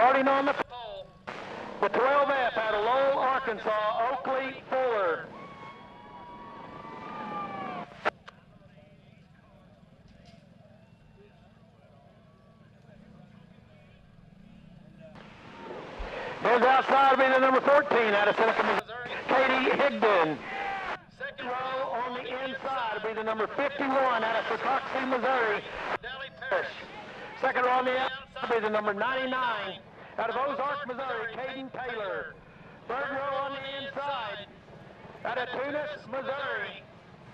Starting on the pole, the 12F out of Lowell, Arkansas, Oakley Fuller. His outside will be the number 14 out of Seneca, Missouri, Katie Higdon. Second row on the inside will be the number 51 out of Sikoxy, Missouri, Dally Parrish. Second row on the outside will be the number 99 out of Ozark, Missouri, Caden Taylor. Third row on the inside out of Tunis, Missouri,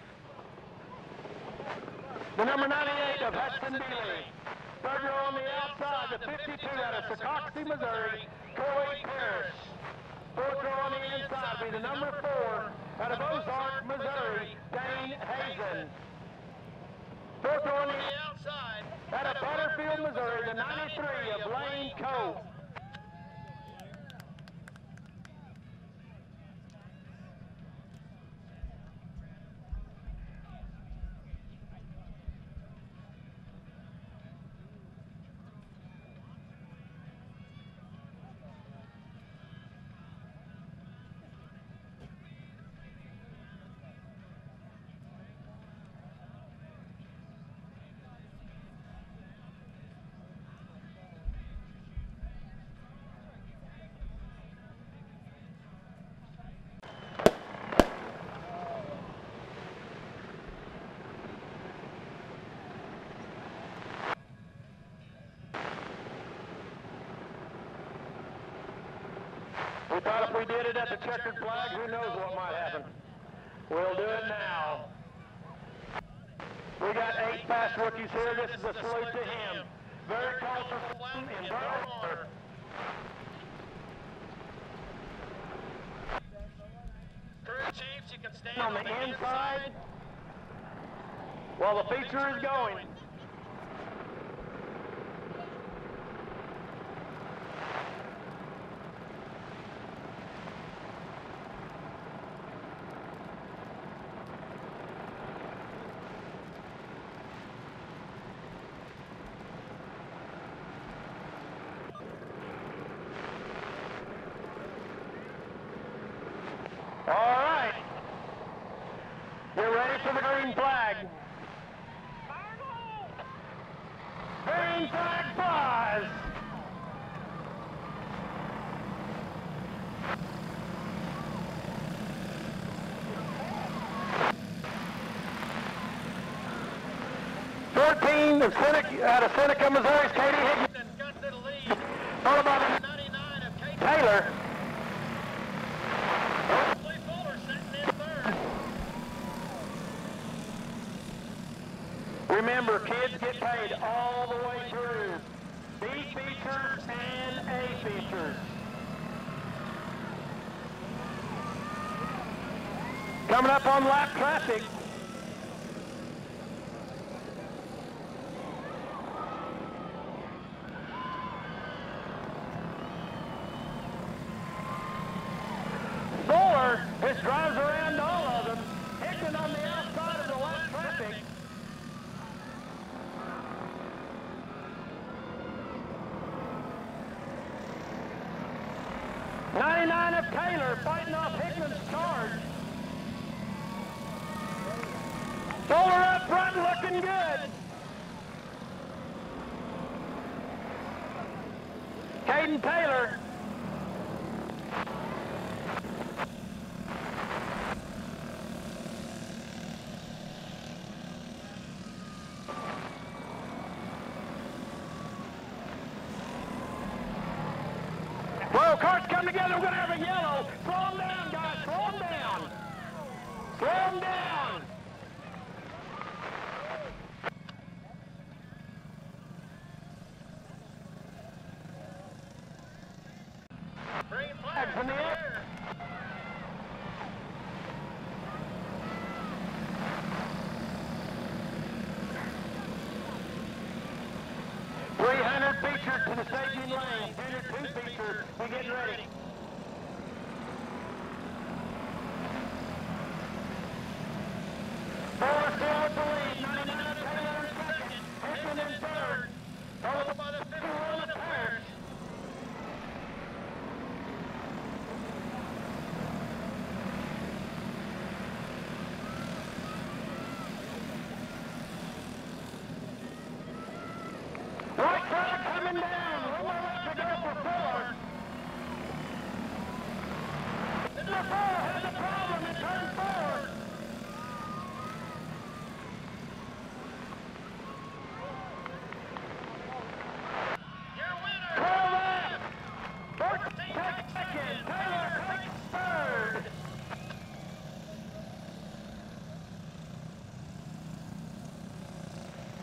the number 98 of Hudson Bealey. Third row on the outside, the 52 out of Sikoxy, Missouri, Corey Parrish. Fourth row on the inside will be the number 4 out of Ozark, Missouri, Dane Hazen. Fourth row on the outside out of Butterfield, Missouri, the 93 of Lane Coe. We thought if we did it at the checkered flag, who knows what might happen. We'll do it now. We got 8 fast rookies here. This is a salute to him. Very close for one and very hard. Crew chiefs, you can stand on the inside while the feature is going. All right. You're ready for the green flag. Green flag flies. Out of Seneca, Missouri, Katie Higdon got to the lead. Followed by the 99 of Katie Taylor. Remember, kids get paid all the way through. B features and A features. Coming up on lap traffic. Fuller just drives around all of them. Higdon on the outside of the lap traffic. '99 of Taylor fighting off Higdon's charge. Fuller up front looking good. Caden Taylor. Whoa, cars come together, we're going to have a yellow. Slow them down, guys, slow them down. Slow them down. Green flag from the air. Featured to the staging lane. 2 featured. We're getting ready. Fuller still with the lead. 99 of Taylor in second. Higdon in third. Followed by the 51 of Parrish.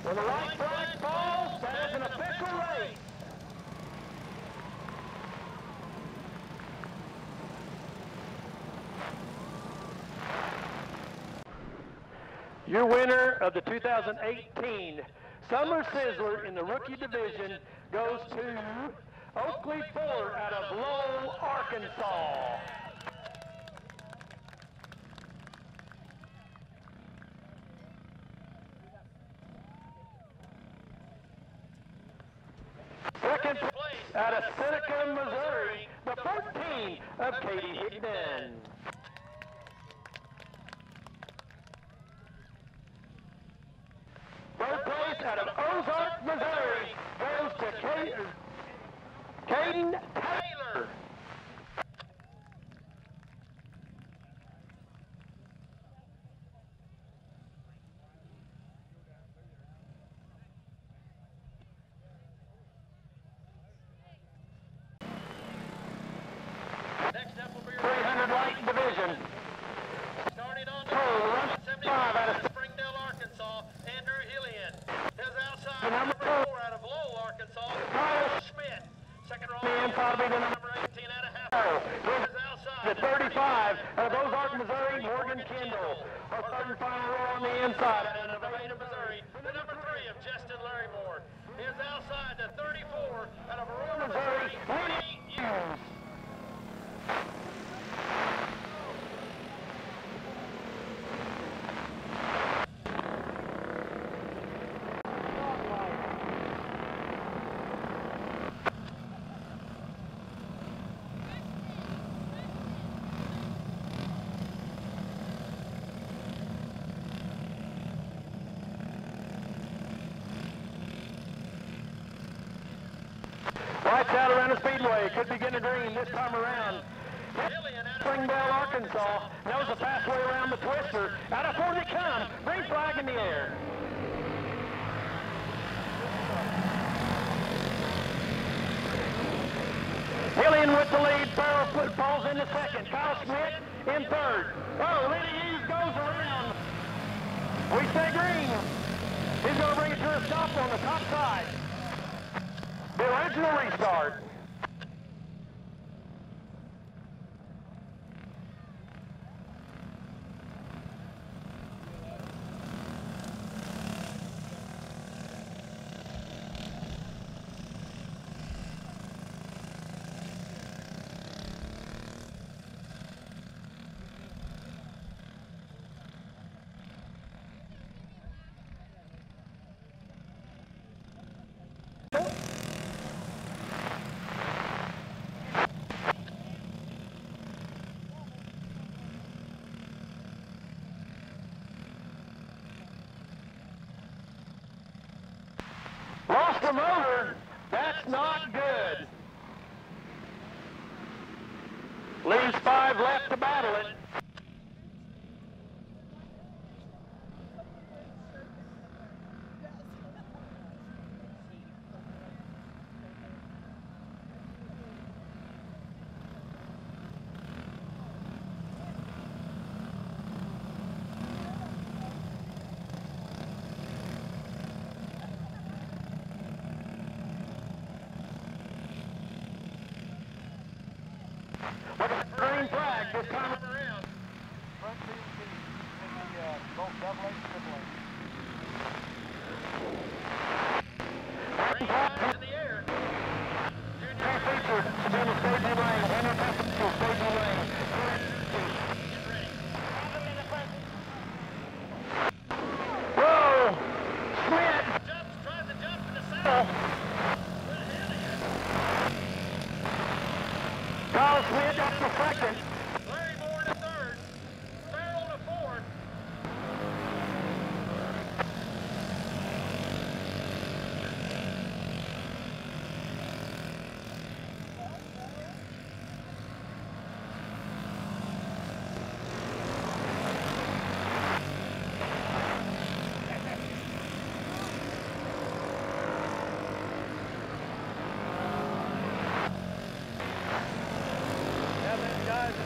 When the white flag falls, that is an official race. Your winner of the 2018 Summer Sizzler in the rookie division goes to Oakley Ford out of Lowell, Arkansas. Second place out of Seneca, Missouri, the 14 of Katie Higdon. Third place out of Ozark, Missouri goes to Caden Taylor. Next up will be 300 light division. Starting on the 75 out of Springdale, Arkansas, Andrew Hillian. His outside number 4 out of Lowell, Arkansas, Kyle Schmidt. Second row on the inside will be the number 18 out of Happel. His outside the 35 out of Ozark, Missouri, Morgan Kendall. Our third and final row on the inside out of Nevada, Missouri, the number 3 of Justin Larrymore. His outside the 34 out of Aurora, Missouri, Winnie Hughes. Lights out around the speedway. Could be getting a green this time around. Springdale, Arkansas knows the fast way around the twister. Out of 4 they come. Green flag in the air. Hillian with the lead. Farrell falls into second. Kyle Schmidt in third. Oh, Lenny Hughes goes around. We say green. He's going to bring it to a stop on the top side. The original restart. Lost the motor. That's not good. Leaves 5 left to battle it. Green flag this time around. Front CMP in the both double A and triple A. Green flag in the air. Junior feature to be in the staging lane. Henry Passenger staging lane. Get ready. Whoa! Schmidt tries to jump in the saddle. Kyle Schmidt up to second. Larrymore to third. Farrell to fourth. Guys,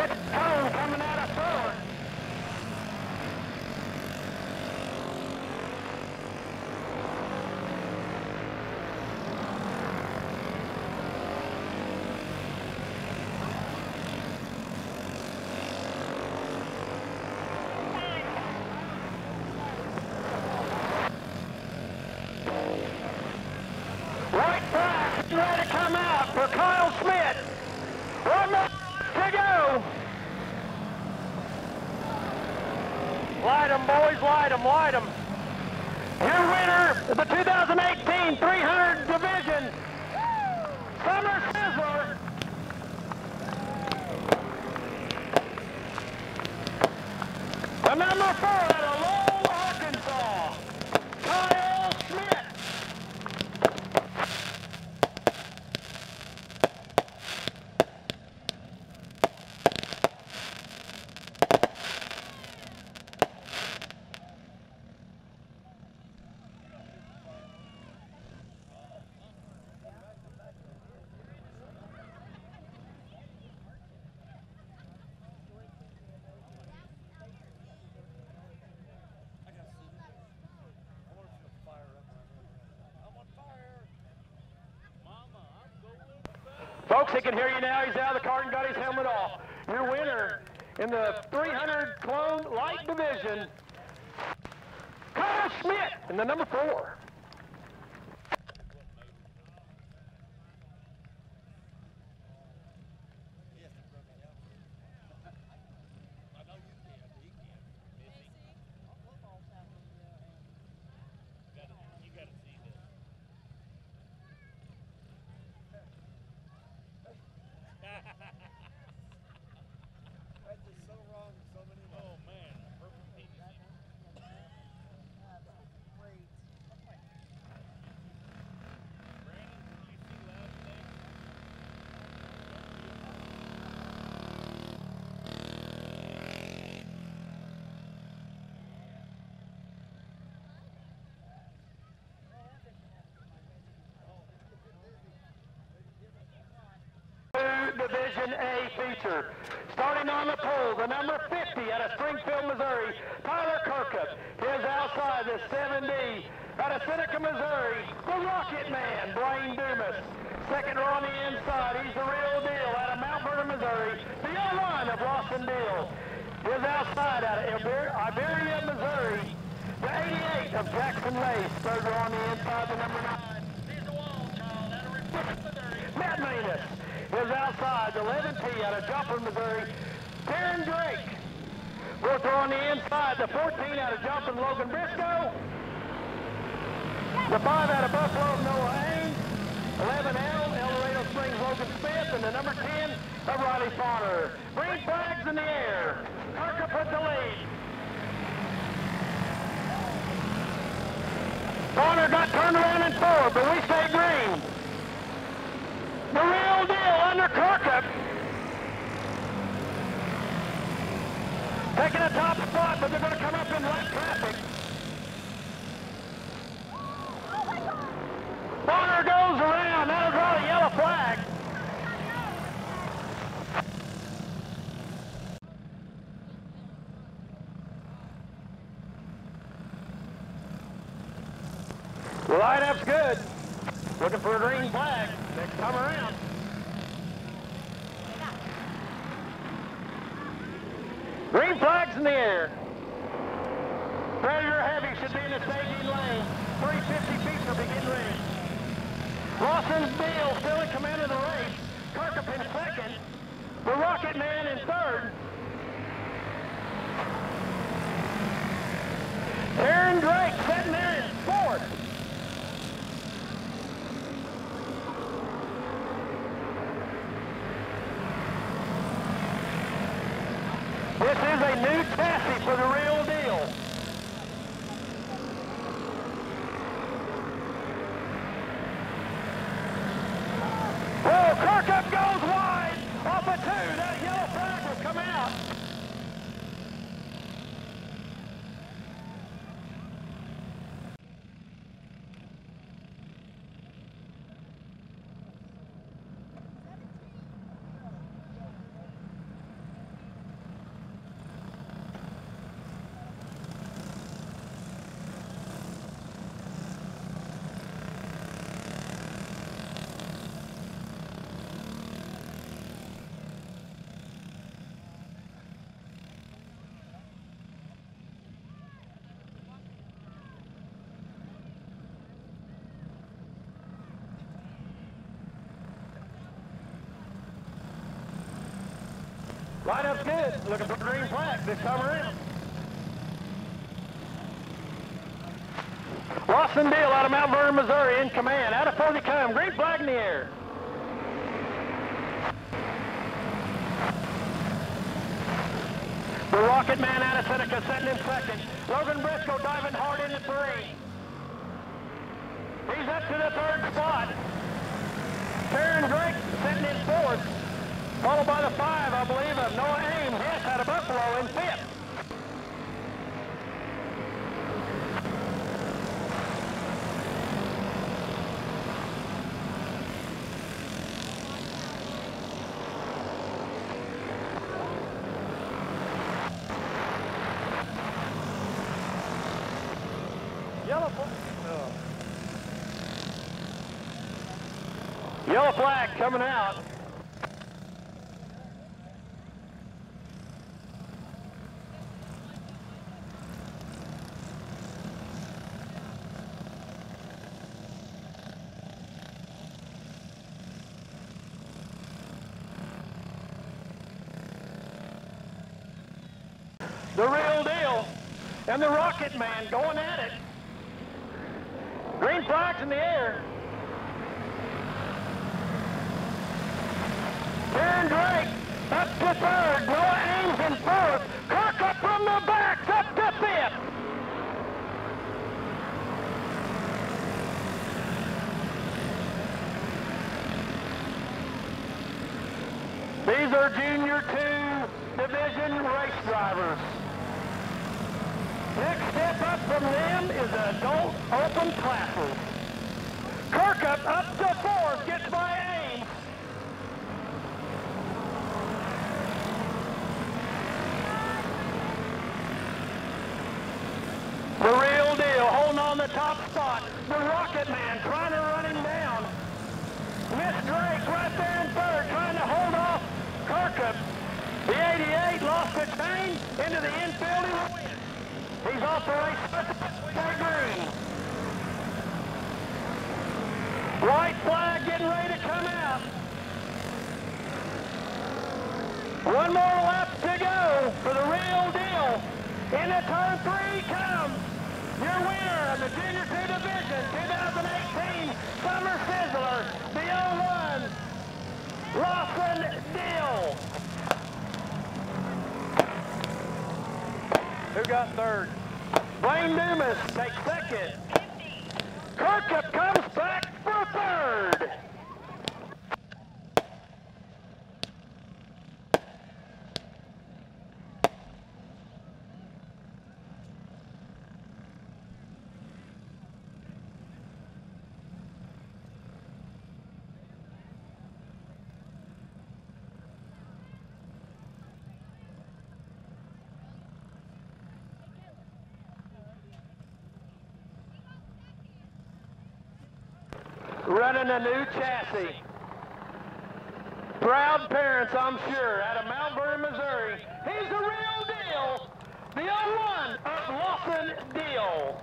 Rich Cone coming out of third. White flag ready to come out for Kyle Schmidt. 1 more to go. Light 'em, boys, light 'em, light 'em. Your winner of the 2018 300 division, Summer Sizzler. The number 4 out of Lowell, Arkansas, Kyle Schmidt. Folks, he can hear you now. He's out of the car and got his helmet off. Your winner in the 300 clone light division, Kyle Schmidt in the number 4. That's just so wrong in so many ways. Oh man, purple PVC. Great. Brandon, did you see Loud today? Division A feature. Starting on the pole, the number 50 out of Springfield, Missouri, Tyler Kirkup. His outside, the 7D out of Seneca, Missouri, the Rocket Man, Blaine Dumas. Second row on the inside, he's the real deal out of Mount Vernon, Missouri, the O-line of Lawson Deal. His outside out of Iberia, Missouri, the 88 of Jackson Lace. Third row on the inside, the number 9. He's the wall child out of Republic, Missouri, Matt Manus. Is outside, the 11T out of Joplin, Missouri, Taryn Drake. We'll throw on the inside, the 14 out of Joplin, Logan Briscoe. The 5 out of Buffalo, Noah Ames. 11L, El Dorado Springs, Logan Smith. And the number 10 of Riley Fauner. Green flags in the air. Kirkup with the lead. Fauner got turned around in 4, but we stay green. The real deal under Kirkup. Taking a top spot, but they're going to come up in lap traffic. Bonner goes around. That'll draw a yellow flag. The light-up's good. Looking for a green flag next time around. Green flags in the air. Predator Heavy should be in the staging lane. 350 feet to begin race. Lawson's Deal still in command of the race. Kirkup in second. The Rocket Man in third. Aaron Drake sitting there in fourth. This is a new chassis for the real deal. Oh, Kirk Lineup's good. Looking for green flag this time around. Lawson Deal out of Mount Vernon, Missouri in command. Out of 40 come. Green flag in the air. The Rocket Man out of Seneca setting in second. Logan Briscoe diving hard into 3. He's up to the 3rd spot. Taryn Drake sitting in 4th. Followed by the 5, I believe, of Noah Ames. Yes, out of Buffalo in 5th. Yellow flag coming out. The Real Deal and the Rocket Man going at it. Green flags in the air. Darren Drake up to 3rd. Noah Ames in 4th. Kirk up from the back up to 5th. These are Junior 2 division race drivers. Next step up from them is the adult open classes. Kirkup up to 4th, gets by Ames. The Real Deal holding on the top spot. The Rocket Man trying to run him down. Miss Drake right there in 3rd, trying to hold off Kirkup. The 88 lost the chain into the infield. He will win. He's off the race. Green. White flag getting ready to come out. One more lap to go for the Real Deal. Into turn 3 comes your winner of the Junior 2 Division 2018 Summer Sizzler, the 01 Lawson Deal. Who got 3rd? Blaine Dumas takes 2nd. Kirkup comes back for 3rd. Running a new chassis. Proud parents, I'm sure, out of Mount Vernon, Missouri. He's the Real Deal, the 01 of Lawson Deal.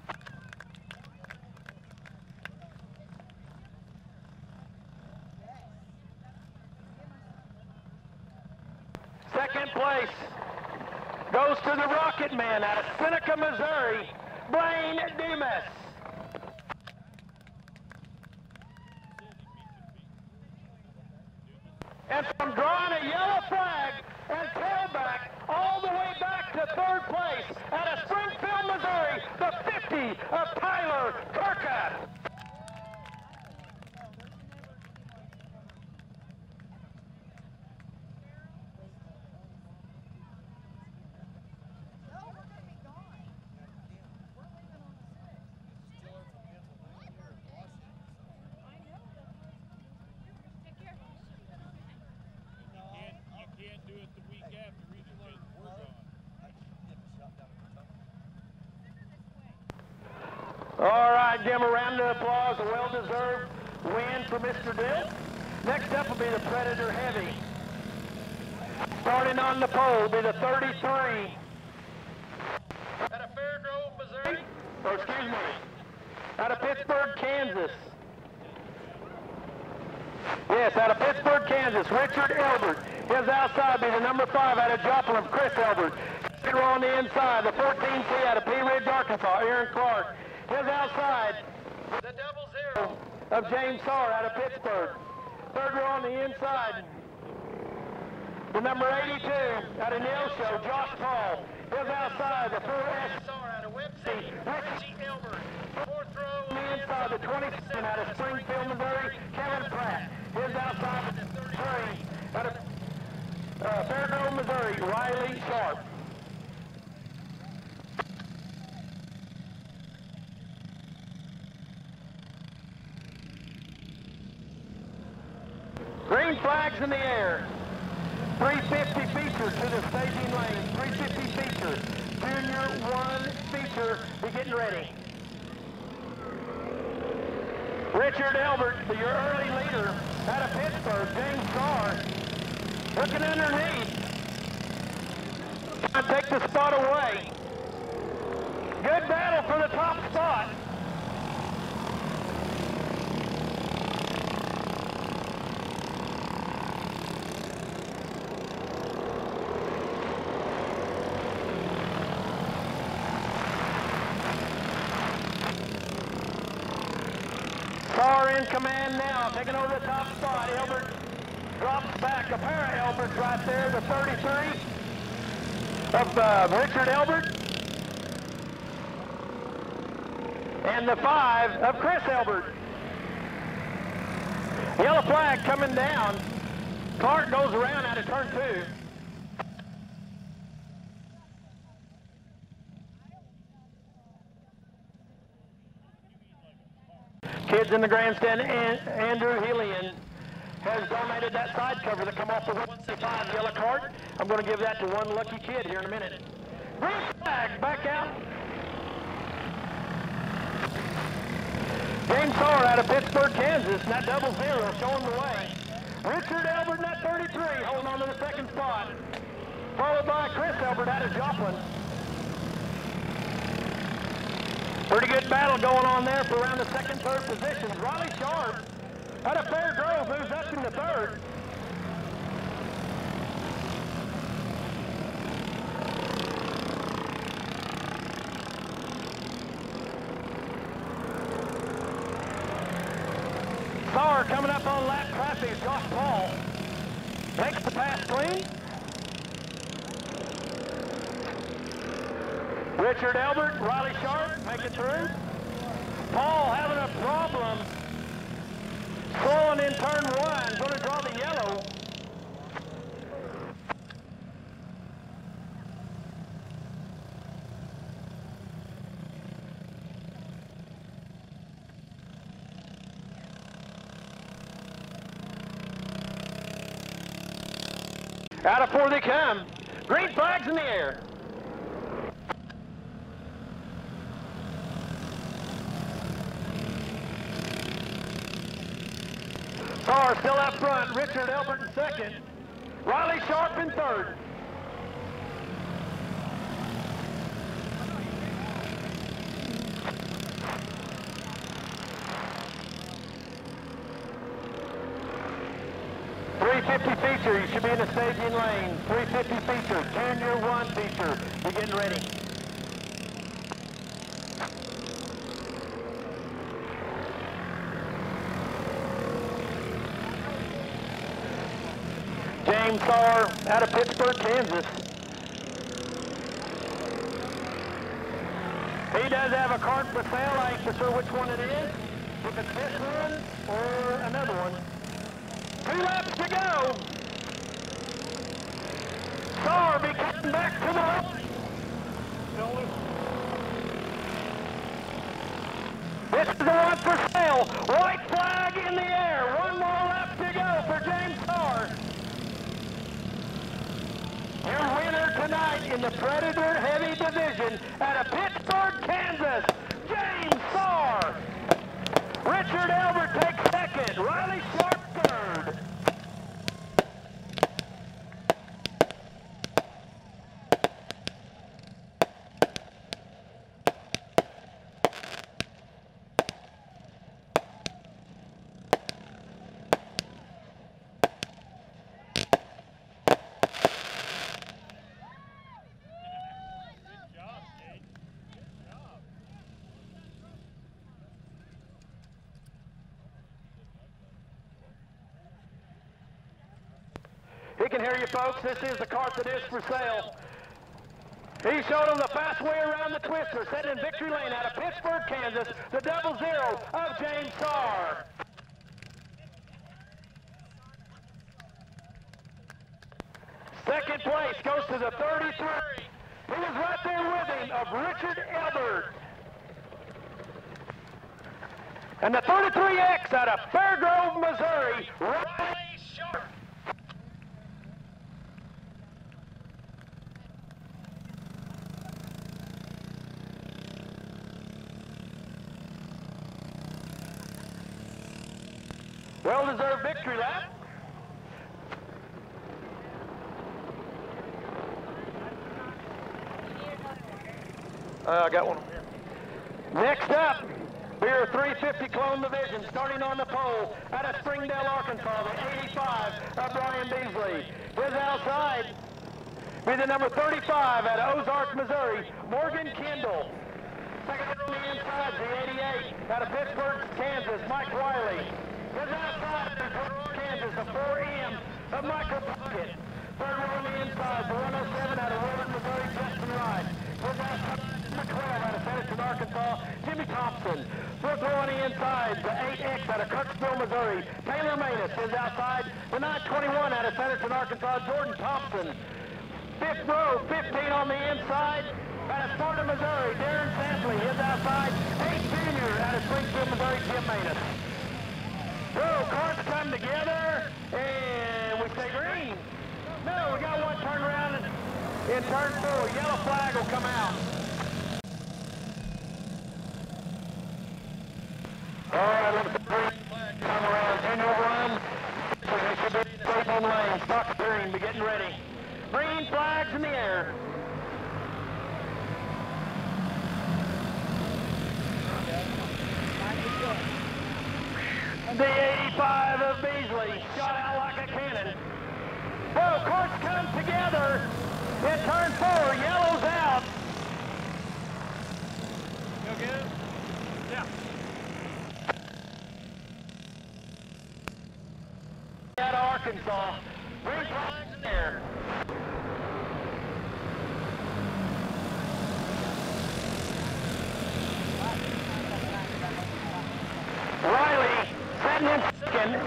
Second place goes to the Rocket Man out of Seneca, Missouri, Blaine Dumas. And from drawing a yellow flag and tailback all the way back to 3rd place out of Springfield, Missouri, the 50 of Tyler Kirkup. All right, give him a round of applause, a well-deserved win for Mr. Dill. Next up will be the Predator Heavy. Starting on the pole will be the 33. Out of Fairgrove, Missouri, or excuse me, out of Pittsburgh, Kansas. Yes, out of Pittsburgh, Kansas, Richard Elbert. His outside be the number 5 out of Joplin, Chris Elbert. Second row on the inside, the 14C out of Pea Ridge, Arkansas, Aaron Clark. His outside, the 00 of James Sarr out of Pittsburgh. Third row on the inside, the number 82 out of Neosho, Josh Paul. His outside, the 4S out of Webster, Richie Elbert. Fourth row on the inside, the 27 out of Springfield, Missouri, Kevin Pratt. His outside, the 33 out of Fairgrove, Missouri, Riley Sharp. Green flags in the air. 350 feature to the staging lane. 350 feature. Junior 1 feature. Be getting ready. Richard Elbert, your early leader out of Pittsburgh, James Sarr, looking underneath. Trying to take the spot away. Good battle for the top spot. Sarr in command now, taking over the top spot. Elbert drops back. A pair of Elberts right there. The 33 of Richard Elbert. And the 5 of Chris Elbert. Yellow flag coming down. Clark goes around out of turn 2. Kids in the grandstand, Andrew Hillian has donated that side cover that come off the 165 yellow cart. I'm going to give that to one lucky kid here in a minute. Green flag, back out. James Sarr out of Pittsburgh, Kansas, and that 00 showing the way. Richard Elbert in that 33 holding on to the second spot. Followed by Chris Elbert out of Joplin. Pretty good battle going on there for around the second, third positions. Riley Sharp out of Fair Grove moves up in the third. Sarr coming up on lap traffic. Josh Paul makes the pass clean. Richard Elbert, Riley Sharp, make it through. Paul having a problem slowing in turn 1, going to draw the yellow. Out of 4 they come. Green flags in the air. Sarr still up front. Richard Elbert in second. Riley Sharp in third. .350 feature. You should be in the staging lane. .350 feature. Junior 1 feature. You're getting ready. James Sarr out of Pittsburgh, Kansas. He does have a cart for sale. I ain't for sure which one it is. If it's this one or another one. 2 laps to go. Sarr be coming back to the line. This is the one for sale. White flag in the air. 1 more lap to go for James Sarr. Your winner tonight in the Predator Heavy Division out of Pittsburgh, Kansas, James Sarr. Richard Elbert takes second. Riley Sharp third. He can hear you, folks. This is the cart that is for sale. He showed them the fast way around the twister, setting in victory lane out of Pittsburgh, Kansas, the 00 of James Sarr. Second place goes to the 33. He was right there with him of Richard Elbert. And the 33X out of Fairgrove, Missouri, Riley Sharp. Well-deserved victory lap. I got one here. Next up, beer 350 clone division, starting on the pole out of Springdale, Arkansas, the 85 of Brian Beasley. His outside be the number 35 out of Ozark, Missouri, Morgan Kendall. Second on the inside, the 88 out of Pittsburgh, Kansas, Mike Wiley. His outside is Kansas, the 4M of Michael Puckett. Third row on the inside, the 107 out of Willard, Missouri, Justin Wright. His outside, McClellan out of Frederickson, Arkansas, Jimmy Thompson. Fourth row on the inside, the 8X out of Kirksville, Missouri, Taylor Manus. His outside, the 921 out of Frederickson, Arkansas, Jordan Thompson. Fifth row, 15 on the inside, out of Sparta, Missouri, Darren Sampley. His outside, 8 junior out of Springfield, Missouri, Tim Manus. Whoa, carts come together, and we say green. No, we got one turn around in turn 4. Yellow flag will come out. All right, let's come around. Junior run. So they should be safe on lane. Stock green, be getting ready. Green flags in the air. The 85 of Beasley shot out like a cannon. Whoa, carts come together in turn 4. Yellow's out. You get it? Yeah. Out of Arkansas. Green flags in the air. Riley setting in second.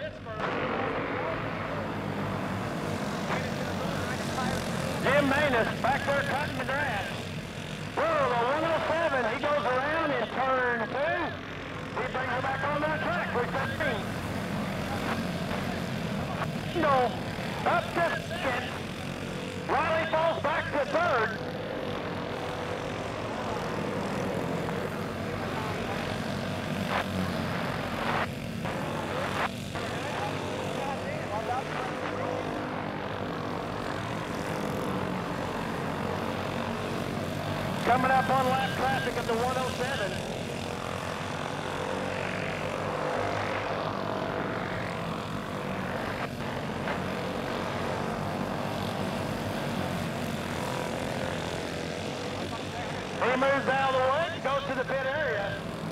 Jim Manus back there cutting the grass. Whoa, the 107, he goes around in turn 2. He brings her back on the track for 15. No, up to second. Riley falls back to third. Coming up on lap traffic of the 107. He moves out of the way, goes to the pit area.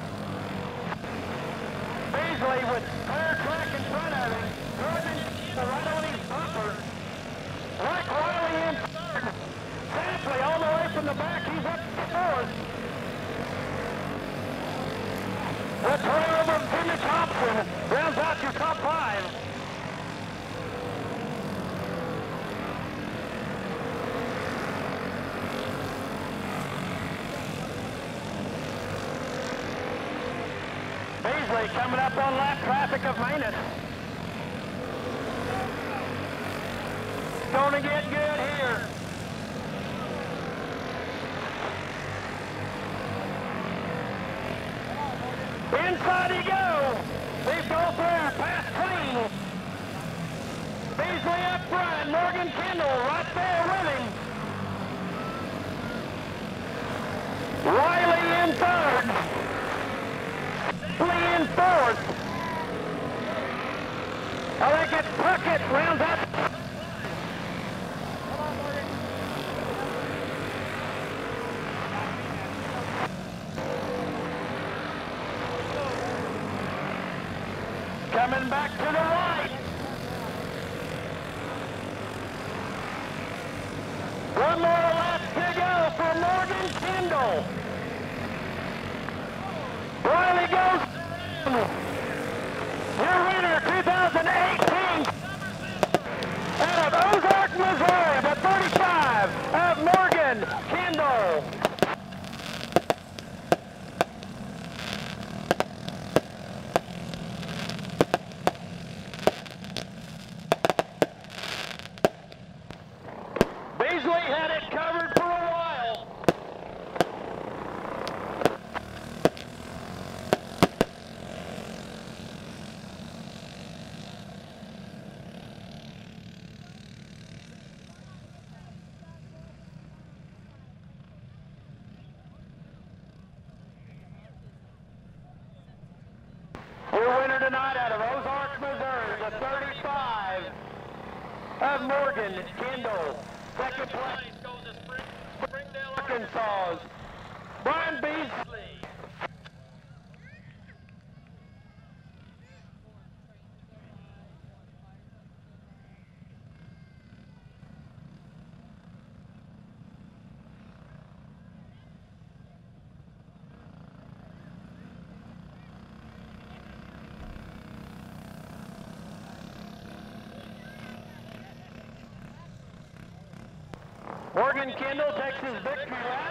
Beasley with clear track in front of him. Gordon right on his bumper. Mike Riley in third. Sampley all the way from the back, he's up to fourth. The trail of Jimmy Thompson rounds out your top 5. Beasley coming up on lap traffic of Manus. Gonna get good here. Inside he goes. They go through, past clean. Beasley up front, Morgan Kendall right there with him. Riley in third. Lee in fourth. I think it's Puckett rounds out. Coming back to the right. tonight out of Ozark, Missouri, the 35 of Morgan Kendall. Second place goes to Springdale, Arkansas, Brian Beasley. Morgan Kendall takes his victory lap.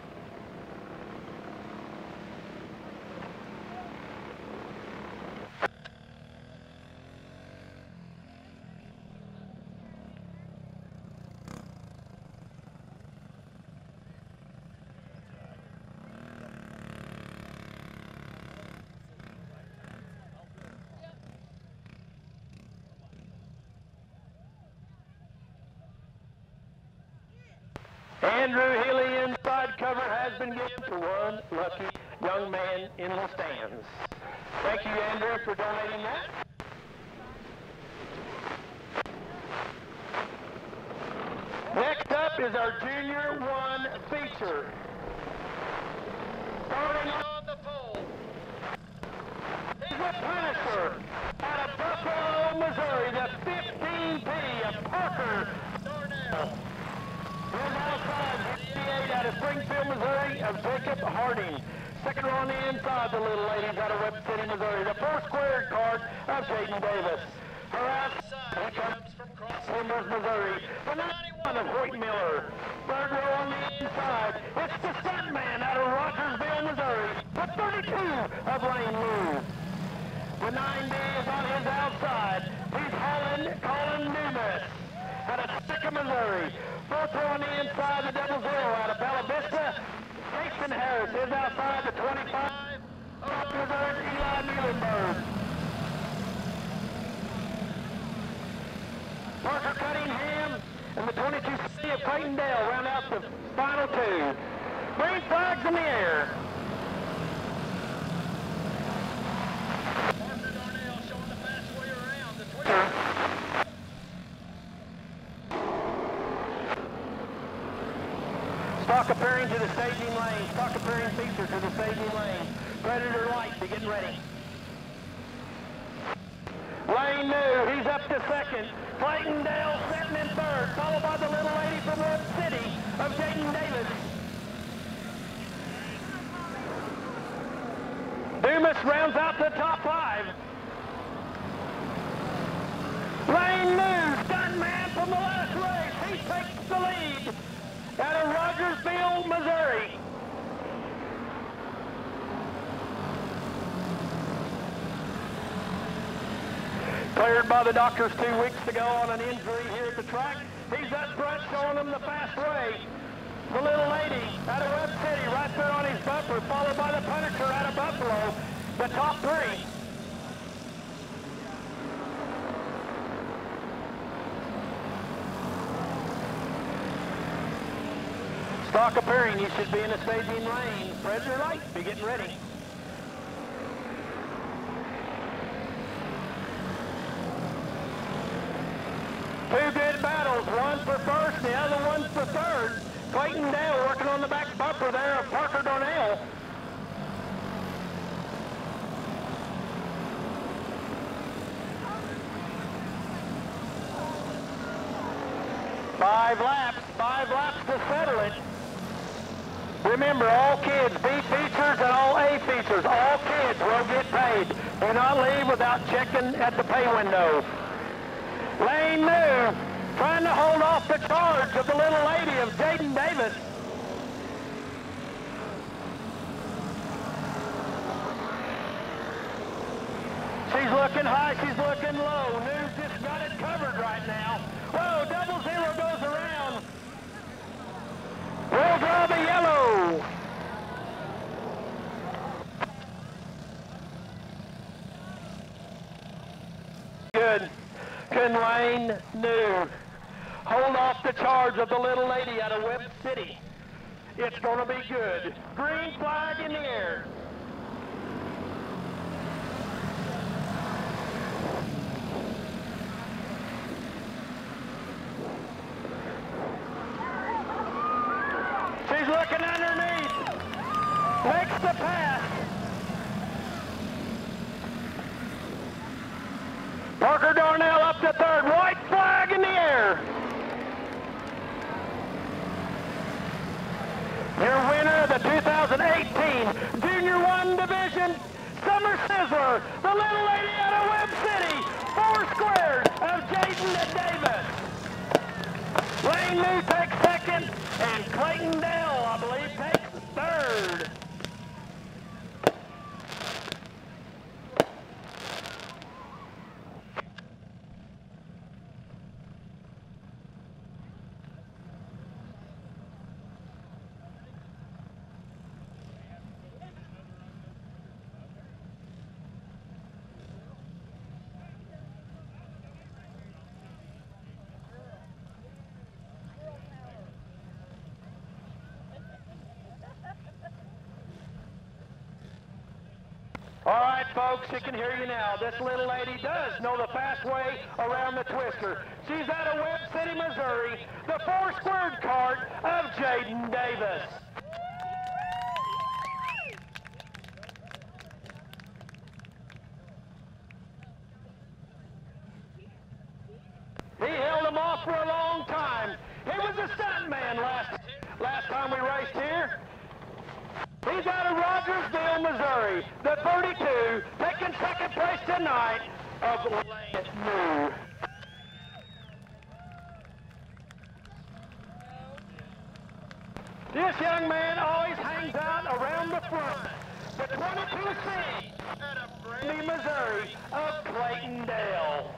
Andrew Healy inside cover has been given to one lucky young man in the stands. Thank you, Andrew, for donating that. Next up is our Junior 1 feature. Starting on the pole is the Punisher out of Buffalo, Missouri, the 15P of Parker Darnell. Here's outside, 58 out of Springfield, Missouri, of Jacob Harding. Second row on the inside, the little ladies out of Webb City, Missouri. The four squared card of Jaden Davis. Her outside comes from Cross Timbers, Missouri. The 91 of Hoyt Miller. Third row on the inside, it's the stuntman out of Rogersville, Missouri. The 32 of Lane Lou. The 9B is on his outside. He's Colin Newman out of Sicka, Missouri. Fourth row on the inside, the 00 out of Bella Vista. Jason Harris is outside the 25. Missouri, Eli Muhlenberg. Parker Cunningham and the 22C of Clayton Dale round out the final two. Green flags in the air. Parker Darnell showing the fast way around the 20. Stock appearing to the staging lane. Stock appearing feature to the staging lane. Predator light, be getting ready. Lane New, he's up to second. Clayton Dale setting in third, followed by the little lady from Webb City of Jaden Davis. Dumas rounds out the top five. Lane New, stuntman from the last race. He takes the lead out of Rogersville, Missouri. Cleared by the doctors 2 weeks ago on an injury here at the track. He's up front showing them the fast way. The little lady out of Webb City right there on his bumper, followed by the Punisher out of Buffalo, the top three. Stock appearing, you should be in a staging lane. Predator light, be getting ready. Two good battles, one for first, the other one for third. Clayton Dale working on the back bumper there of Parker Darnell. Five laps to settle it. Remember, all kids, B features and all A features, all kids will get paid. Do not leave without checking at the pay window. Lane New, trying to hold off the charge of the little lady of Jaden Davis. She's looking high, she's looking low. New's just got it covered right now. Whoa, 00 goes around. We'll draw the yellow. Good. Can Lane New hold off the charge of the little lady out of Webb City? It's going to be good. Green flag in the air. the pass. Parker Darnell up to third. White flag in the air. Your winner of the 2018 Junior 1 Division, Summer Sizzler, the little lady out of Webb City, 4 squared of Jaden Davis. Lane New takes second, and Clayton Dell, I believe, takes third. All right, folks, she can hear you now. This little lady does know the fast way around the twister. She's out of Webb City, Missouri, the 4 squared cart of Jaden Davis. He held him off for a long time. He was a stunt man last time we raced here. He's out of Rogersville, Missouri, the 32, taking second place tonight of Lane New. This young man always hangs out around the front. The 22C out of Brandy, Missouri, of Clayton Dale.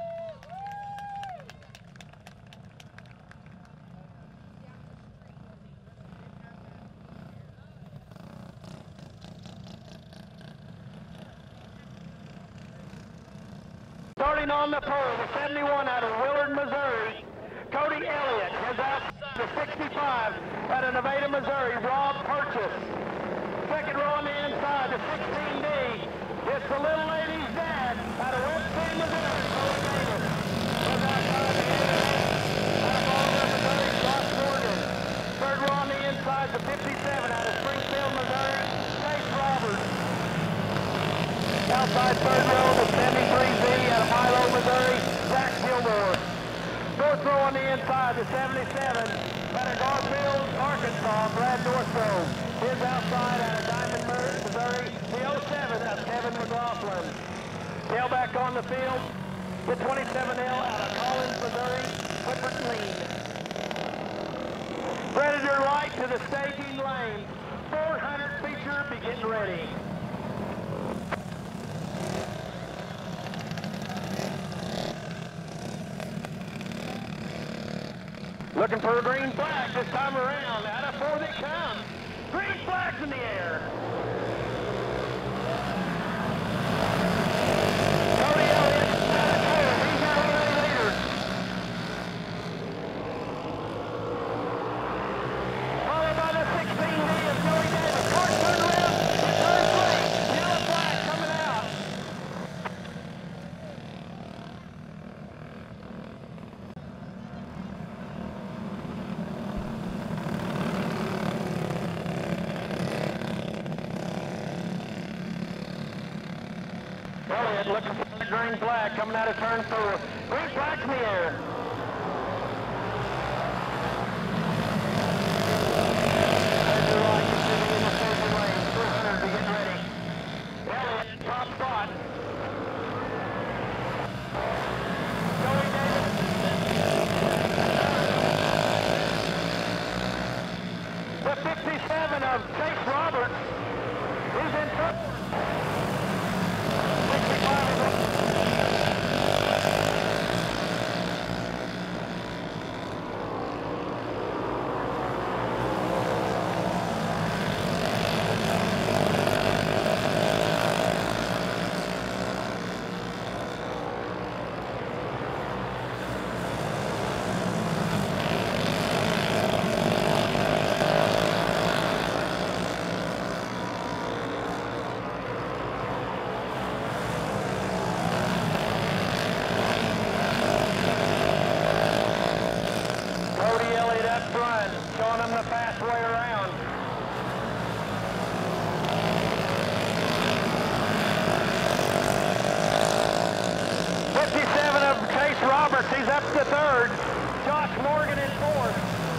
Starting on the pole, the 71 out of Willard, Missouri, Cody Elliott is out the 65 out of Nevada, Missouri, Rob Purchase. Second row on the inside, the 16D. It's the little lady's dad out of Webb City, Missouri, Cody Davis. Was outside the out of Baltimore, Missouri, Josh Morgan. Third row on the inside, the 57 out of Springfield, Missouri, Chase Roberts. Outside third row, the 73Z out of Milo, Missouri, Zach Gilmore. Fourth row on the inside, the 77 out of Garfield, Arkansas, Brad Northrop. His outside out of Diamond, Missouri, the 07 of Kevin McLaughlin. Tailback on the field, the 27L out of Collins, Missouri, Clifford Lean. Predator light to the staging lane. 400 feature, be getting ready. Looking for a green flag this time around. Out of 4 they come. Green flags in the air. Cody Elliott out of 2. He's our early leader. Followed by the 16D of Joey Davis. Cart turned around and turned free. Yellow flag coming out. Elliott looking for the green flag coming out of turn 4. Green flag's in the air. There's your light sitting in the staging lane. 400 be getting ready. Elliott, top spot. Joey Davis. The 57 of Chase Roberts is in trouble. Showing them the fast way around. to third. Josh Morgan in fourth.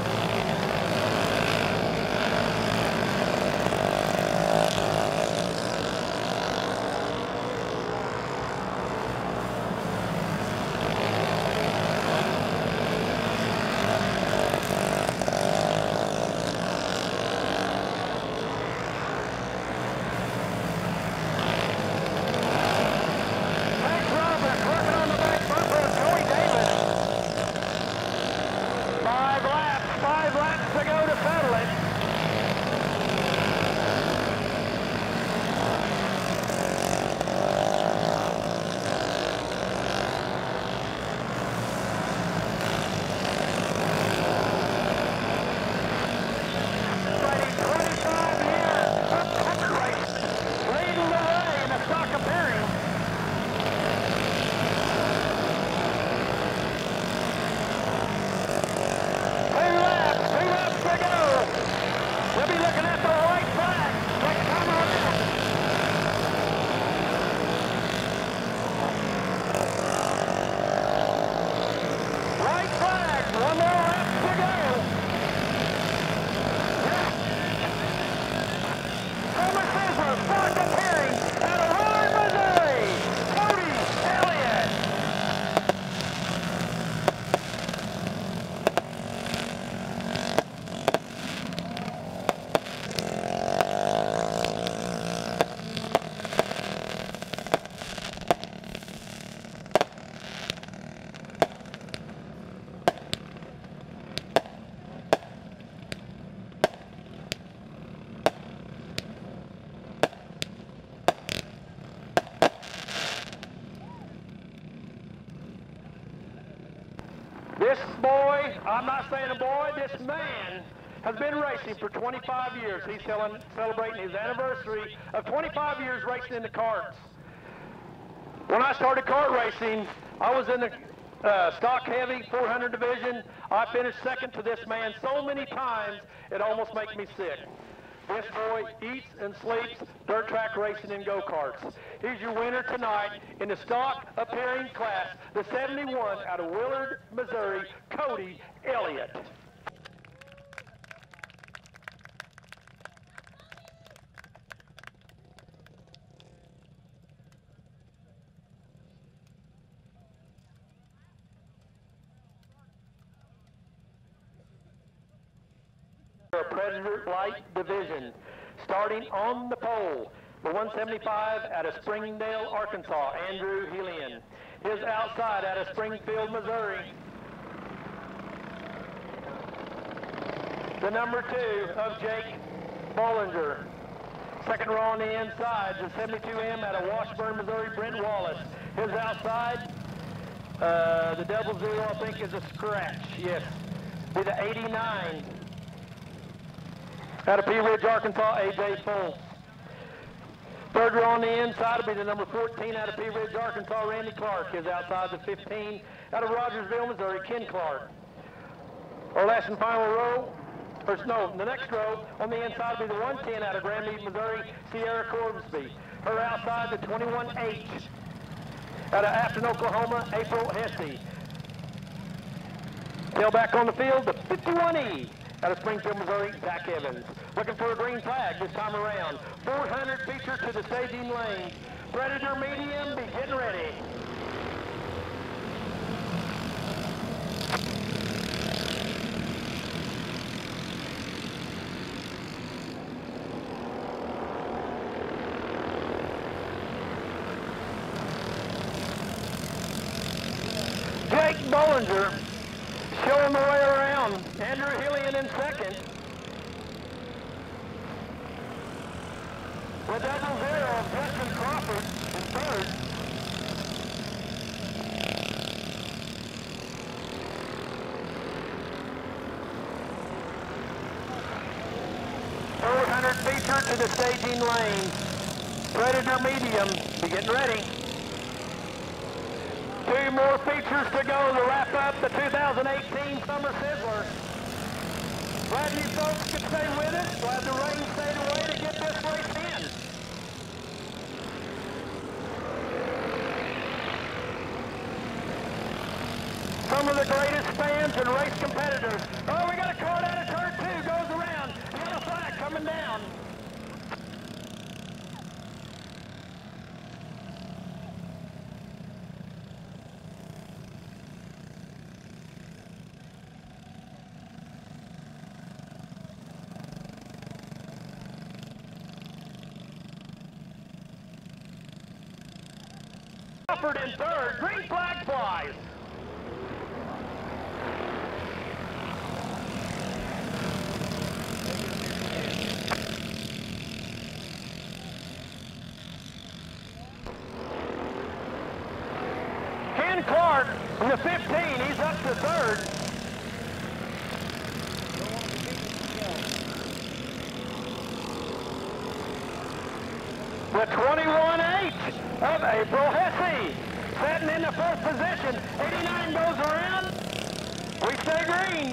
This boy, I'm not saying a boy, this man has been racing for 25 years. He's celebrating his anniversary of 25 years racing in the karts. When I started kart racing, I was in the stock heavy 400 division. I finished second to this man so many times, it almost makes me sick. This boy eats and sleeps dirt track racing and go-karts. He's your winner tonight in the stock appearing class, the 71 out of Willard, Missouri, Cody Elliott. Predator Light Division. Starting on the pole, the 175 out of Springdale, Arkansas, Andrew Hillian. His outside out of Springfield, Missouri, the number 2 of Jake Bollinger. Second row on the inside, the 72M out of Washburn, Missouri, Brent Wallace. His outside, the 00 I think is a scratch, yes. Be the 89. Out of Pea Ridge, Arkansas, A.J. Fultz. Third row on the inside will be the number 14 out of Pea Ridge, Arkansas, Randy Clark. Is outside the 15 out of Rogersville, Missouri, Ken Clark. Our last and final row, the next row on the inside will be the 110 out of Grand Mead, Missouri, Sierra Corbsby. Her outside, the 21H out of Afton, Oklahoma, April Hesse. Tailback on the field, the 51E. Out of Springfield, Missouri, Zach Evans. Looking for a green flag this time around. 400 feature to the staging lane. Predator medium, be getting ready. Jake Bollinger showing the way around. Andrew Hillian in second. The 00 of Justin Crawford in third. Feature to the staging lane. Predator medium, be getting ready. 2 more features to go to wrap up the 2018 Summer Sizzler. Glad you folks could stay with us. Glad the rain stayed away to get this race in. So some of the greatest fans and race competitors. Oh, we got a car out of turn 2, goes around. Yellow flag coming down. Crawford in third, green flag flies. Ken Clark in the 15, he's up to third. The 21-8 of April Hesse, setting in the fourth position. 89 goes around. We stay green.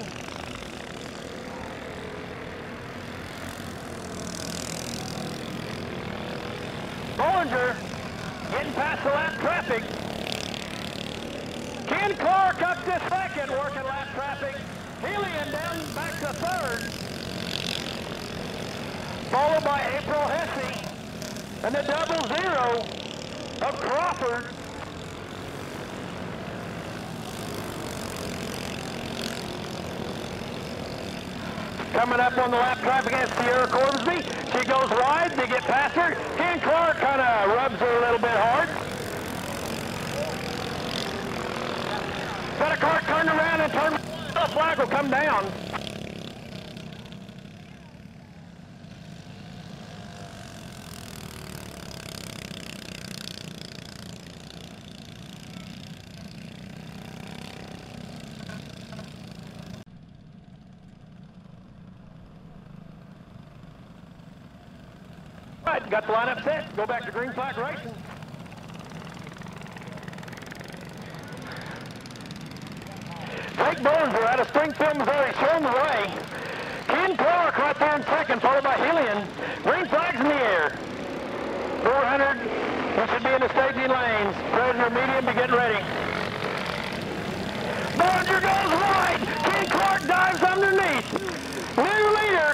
Bollinger getting past the lap traffic. Ken Clark up to second, working lap traffic. Helian down back to third. Followed by April Hesse. And the 00 of Crawford. Coming up on the lap traffic against Sierra Corbsby. She goes wide, they get past her. Ken Clark kind of rubs her a little bit hard. Got a car turned around and turned, the flag will come down. Right, got the lineup set. Go back to green flag racing. Jake Bollinger out of Springfield, Missouri, showing the way. Ken Clark right there in second, followed by Helian. Green flags in the air. 400, we should be in the staging lanes. Predator medium, be getting ready. Bollinger goes wide. Ken Clark dives underneath. New leader.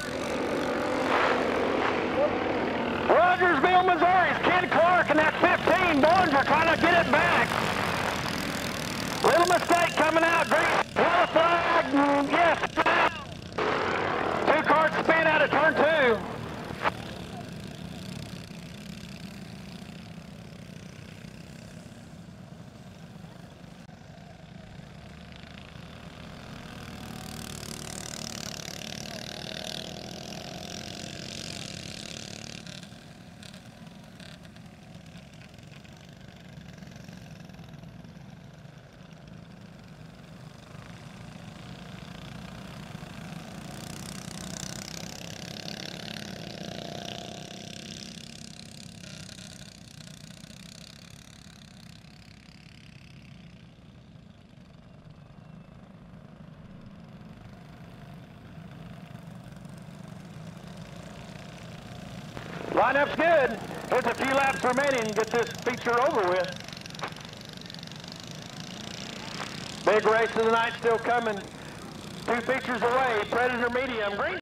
Rogersville, Missouri's Ken Clark in that 15. Bollinger trying to get it back. Little mistake coming out. Green yellow flag. Yes. 2 cars spin out of turn 2. Lineup's good. There's a few laps remaining to get this feature over with. Big race of the night still coming. 2 features away. Predator medium. Green.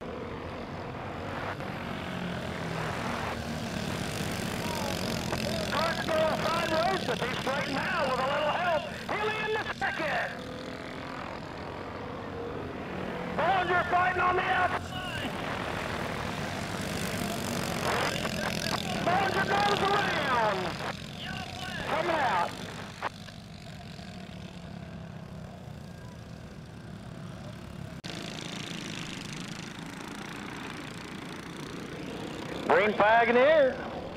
Clark's going sideways, but he's straight now with a little help. Healy in the second. Bollinger fighting on the outside. Bollinger goes around. Coming out. Green flag in the air.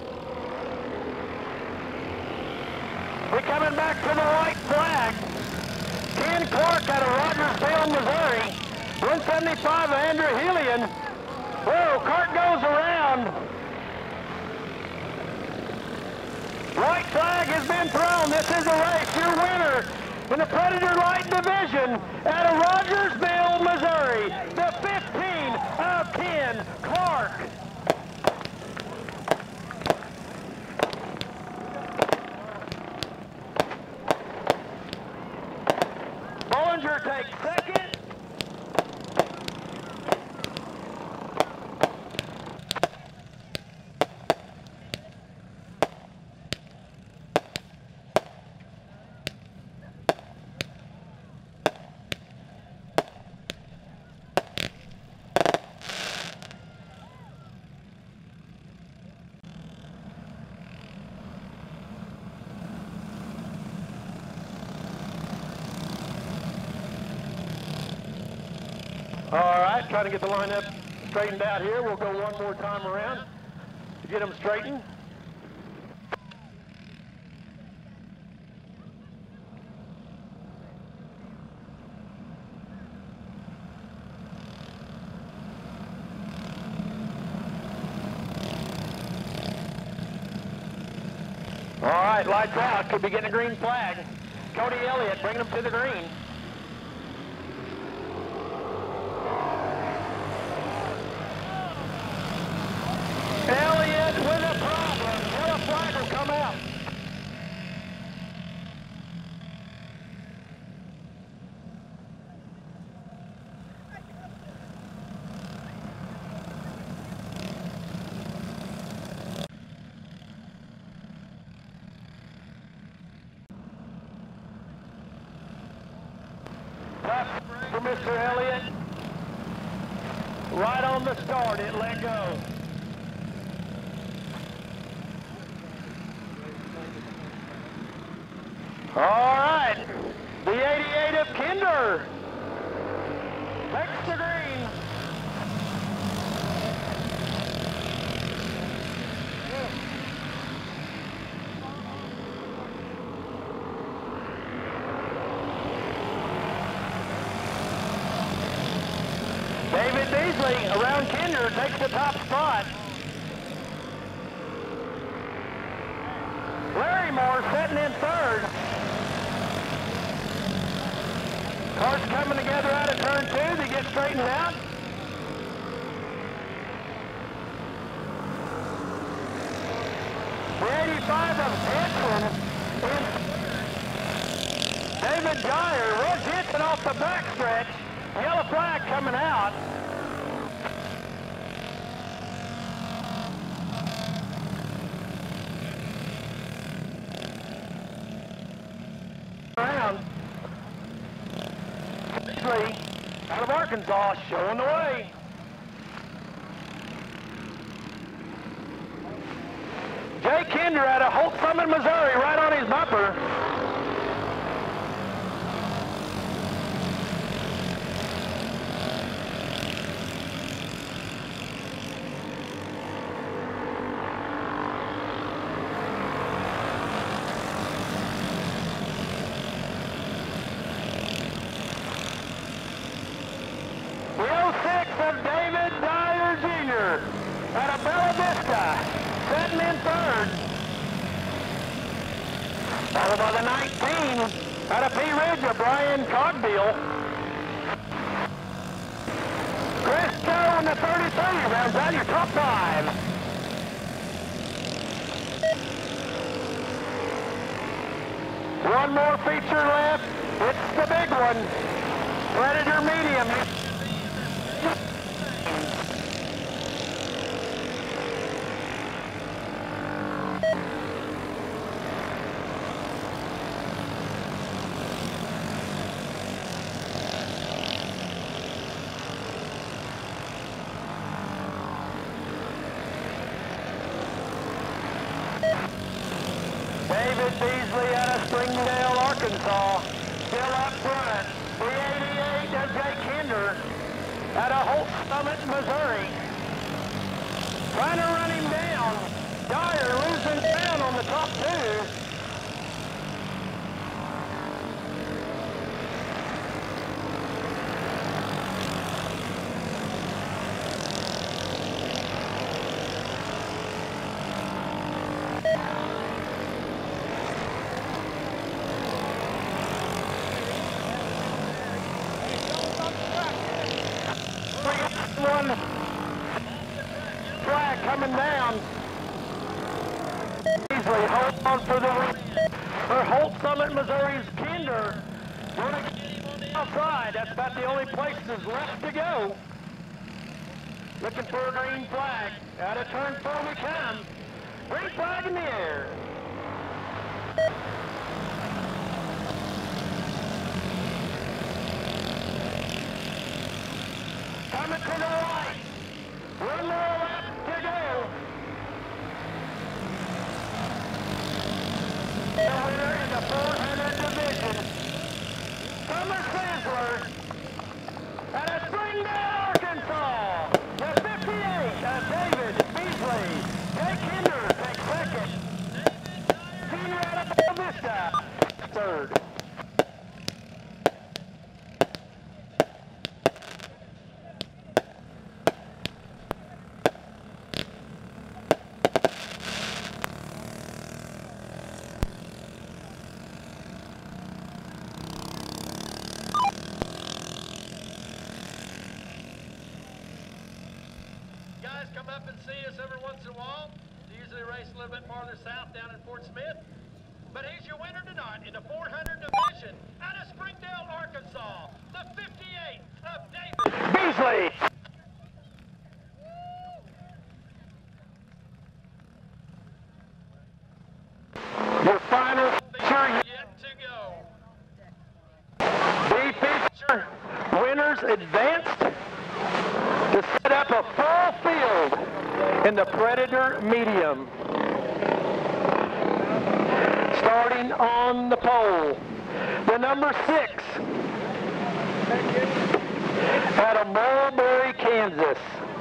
We're coming back to the white flag. Ken Clark out of Rogersville, Missouri. 175 of Andrew Helian. Whoa, cart goes around. White flag has been thrown. This is a race. Your winner in the Predator Light Division out of Rogersville, Missouri. The 15 of Ken Clark. Bollinger All right, trying to get the lineup straightened out here. We'll go one more time around to get them straightened. All right, lights out. Could be getting a green flag. Cody Elliott bringing them to the green. Elliott with a problem. Yellow flag will come out. For Mr. Elliott. Right on the start, it let go. All right, the 88 of Kinder takes the green. David Beasley around Kinder takes the top spot. Larry Moore sitting in third. Cars coming together out of turn 2 to get straightened out. The 85 of Hitchin is David Geyer. Rush Hitchin off the backstretch. Yellow flag coming out. Around. Beasley out of Arkansas showing the way. Jay Kinder out of Holt Summit, Missouri, right on his bumper. Of David Dyer Jr. out of Bella Vista, sitting in third. Followed by the 19 out of P. Ridge of Brian Cogdill. Chris Joe in the 33 rounds out your top 5. One more feature left. It's the big one. Predator Medium. David Beasley out of Springdale, Arkansas, still up front. The 88 of Jay Kinder out of Holt Summit, Missouri. Trying to run him down. Dyer losing down on the top 2. One flag coming down. Beasley hold on for the win. For Holt Summit, Missouri's Kinder. Going to get him on the outside. That's about the only place that's left to go. Looking for a green flag. Out of turn 4 we come. Green flag in the air. Coming to the right. One more lap to go. The winner in the 400 division, Summer Sansler, at a spring Springdale, Arkansas. The 58 of David Beasley. Jake Hinder takes second. Junior out of Boa Vista, third. Guys, come up and see us every once in a while. We usually race a little bit farther south down in Fort Smith. But he's your winner tonight in the 400 division out of Springdale, Arkansas, the 58 of David Beasley. Your final feature yet to go. B feature winners advanced to set up a full field in the Predator Medium. Starting on the pole, the number 6 out of Mulberry, Kansas.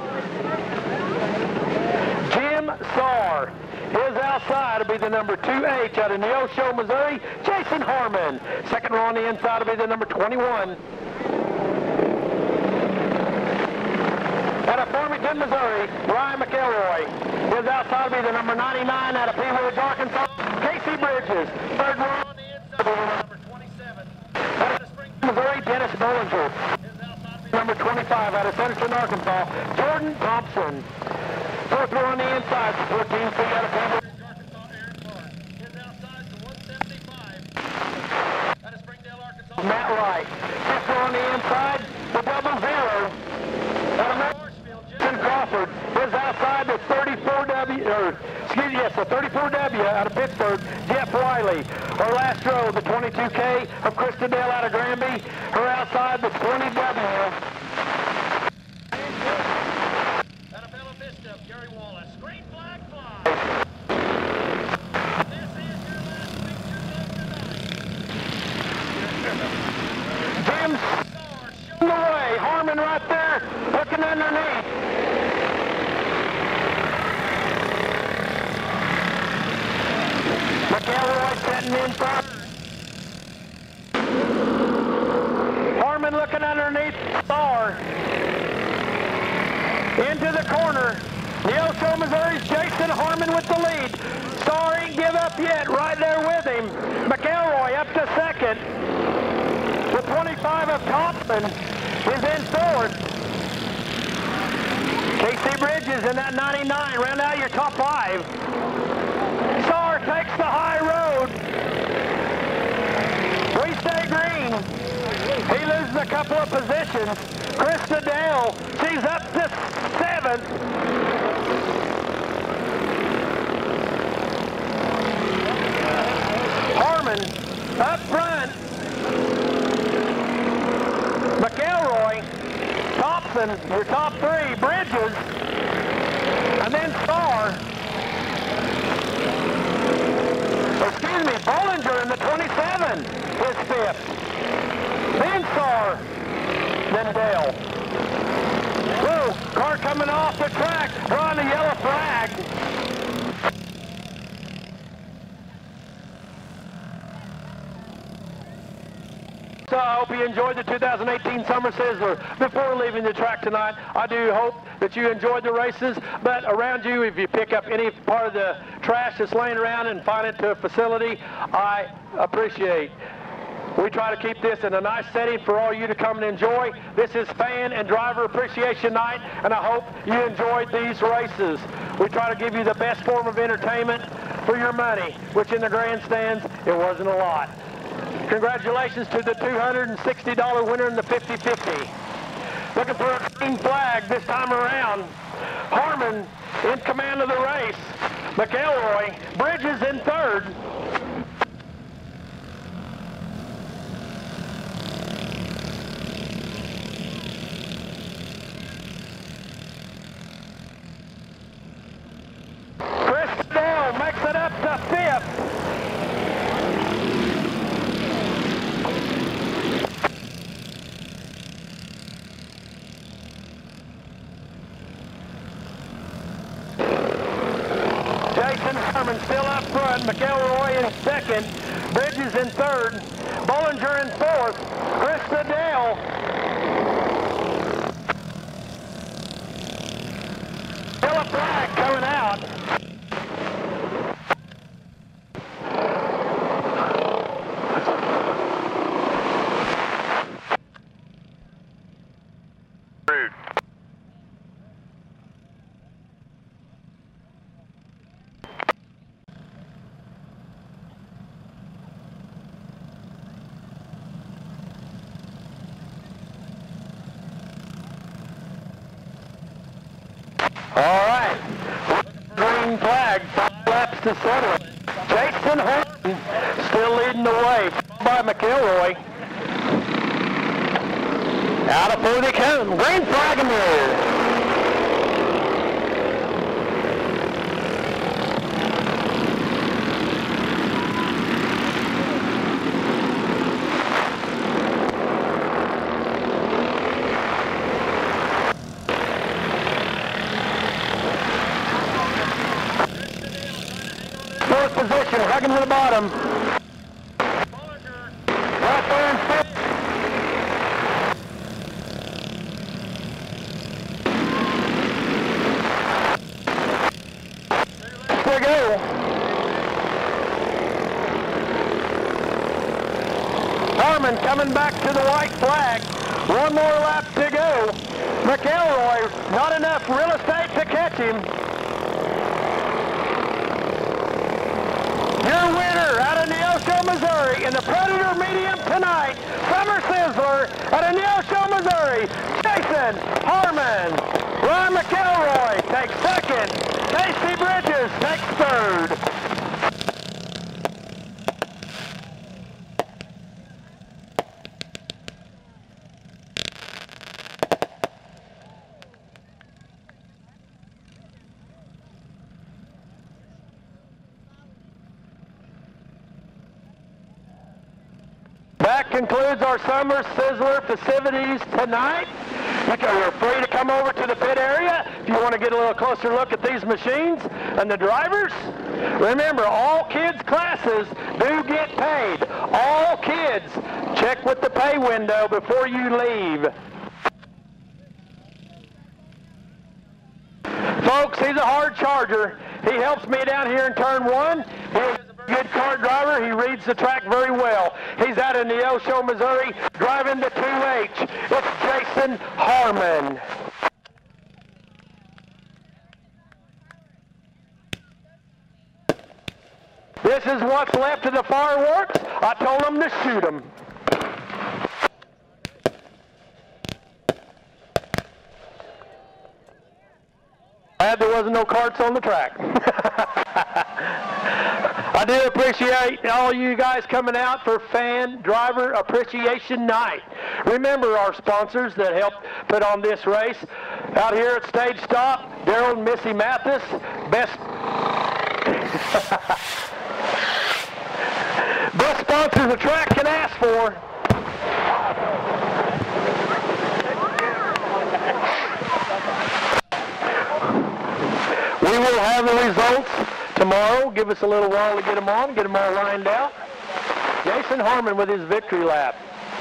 Jim Saar. His outside will be the number 2H out of Neosho, Missouri, Jason Harmon. Second row on the inside will be the number 21. Out of Farmington, Missouri, Ryan McElroy. His outside will be the number 99 out of Pea Ridge, Arkansas, Casey Bridges. Third row On the inside, number 27. out of Missouri, Dennis Bollinger. His outside will be Number 25 out of Centerton, Arkansas, Jordan Thompson. Fourth row on the inside, 14 feet out of Pea Ridge. Arkansas, Aaron Clark. His outside to 175. Out of Springdale, Arkansas. Matt Wright. Fifth row on the inside, the 00. Out of Marshfield, Jason Crawford. His outside, the 34W, the 34W out of Pittsburgh, Jeff Wiley. Our last row, the 22K of Krista Dale out of Granby. Her outside, the 20W. Out of Bella Vista, Gary Wallace. Green flag fly. This is your last feature of tonight. Jim Saar, the way. Harmon right there, looking underneath. McElroy setting in front. Harmon looking underneath Star. Into the corner. Neosho, Missouri's Jason Harmon with the lead. Star ain't give up yet, right there with him. McElroy up to second. The 25 of Thompson is in fourth. Casey Bridges in that 99. Round out your top 5. Star takes the high road. We stay green. He loses a couple of positions. Krista Dale, she's up to 7th. Harmon up front. McElroy, Thompson, your top 3, Bridges, and then Star. Excuse me, Bollinger in the 27 is 5th. Then Star, then Dale. Whoa, car coming off the track, drawing the yellow flag. So I hope you enjoyed the 2018 Summer Sizzler. Before leaving the track tonight, I do hope that you enjoyed the races, but around you, if you pick up any part of the trash that's laying around and find it to a facility, I appreciate. We try to keep this in a nice setting for all you to come and enjoy. This is Fan and Driver Appreciation Night, and I hope you enjoyed these races. We try to give you the best form of entertainment for your money, which in the grandstands, it wasn't a lot. Congratulations to the $260 winner in the 50-50. Looking for a green flag this time around. Harmon in command of the race. McElroy, Bridges in third. Chris Dell makes it up to 5th. Jason Harmon still up front. McElroy in second. Bridges in third. Bollinger in fourth. Krista Dale. Philip Black coming out. All right, green flag, 5 laps to settle. Jason Horton still leading the way by McElroy. Out of 40 come, green flag in there. Fourth position, hugging to the bottom. Right there in fifth. There we go. Harmon coming back to the white flag. One more lap to go. McElroy, not enough real estate to catch him. Your winner out of Neosho, Missouri in the Predator Medium tonight, Summer Sizzler out of Neosho, Missouri, Jason Harmon. Ron McElroy takes second. Casey Bridges takes third. That concludes our Summer Sizzler festivities tonight. You're free to come over to the pit area if you want to get a little closer look at these machines and the drivers. Remember, all kids' classes do get paid. All kids, check with the pay window before you leave. Folks, he's a hard charger. He helps me down here in turn 1. He's a good kart driver. He reads the track very well. He's out in Neosho, Missouri, driving the 2H. It's Jason Harmon. This is what's left of the fireworks. I told them to shoot them. Glad there wasn't no carts on the track. I do appreciate all you guys coming out for Fan Driver Appreciation Night. Remember our sponsors that helped put on this race. Out here at Stage Stop, Daryl and Missy Mathis, best sponsors the track can ask for. We will have the results tomorrow. Give us a little while to get them on, get them all lined out. Jason Harmon with his victory lap.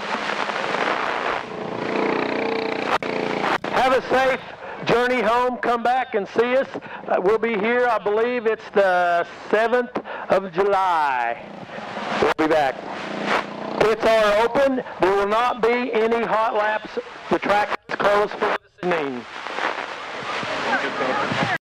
Have a safe journey home. Come back and see us. We'll be here, I believe it's the 7th of July. We'll be back. Pits are open. There will not be any hot laps. The track is closed for this evening.